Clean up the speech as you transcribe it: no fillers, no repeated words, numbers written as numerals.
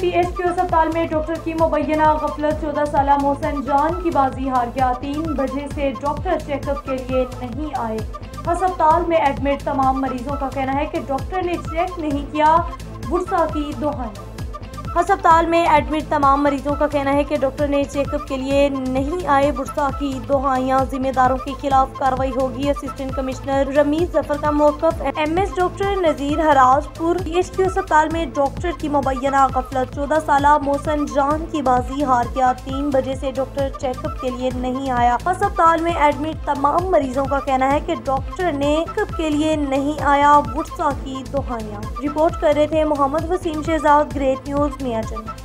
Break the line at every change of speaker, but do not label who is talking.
PHQ अस्पताल में doctor की मुबैना गफलत। 14 साल मोहसिन जान की बाजी हार गया। 3 बजे से डॉक्टर चेकअप के लिए नहीं आए। अस्पताल में एडमिट तमाम मरीजों का कहना है कि डॉक्टर ने चेक नहीं किया। बुरसा की दुहाई। अस्पताल में एडमिट तमाम मरीजों का कहना है कि डॉक्टर ने चेकअप के लिए नहीं आए। बुरसा की दुहाइयां। जिम्मेदारों के खिलाफ कार्रवाई होगी। असिस्टेंट कमिश्नर रमीज जफर का मौकफ। MS doctor Nazir Harajpur. PHQ अस्पताल में डॉक्टर की मुबैना गफलत। 14 साल मोहसिन जान की बाजी हार गया। 3 बजे से डॉक्टर चेकअप के लिए नहीं आया। अस्पताल में एडमिट तमाम मरीजों का कहना है कि डॉक्टर ने चेकअप के लिए नहीं आया। बुरसा की दुहाइयां। रिपोर्ट कर रहे थे मोहम्मद वसीम शहजाद, ग्रेट न्यूज मियाँचंद।